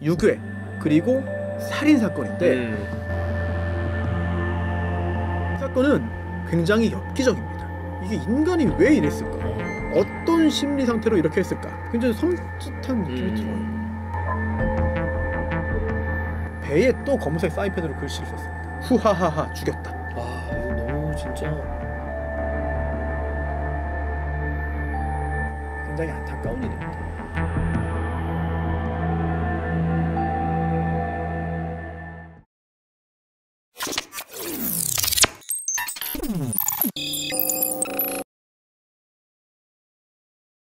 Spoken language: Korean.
유괴 그리고 살인 사건인데 이 사건은 굉장히 엽기적입니다. 이게 인간이 왜 이랬을까? 어떤 심리 상태로 이렇게 했을까? 굉장히 섬찟한 느낌이 들어요. 배에 또 검은색 사인펜으로 글씨를 썼습니다. 후하하하 죽였다. 아 이거 너무 진짜 굉장히 안타까운 일입니다.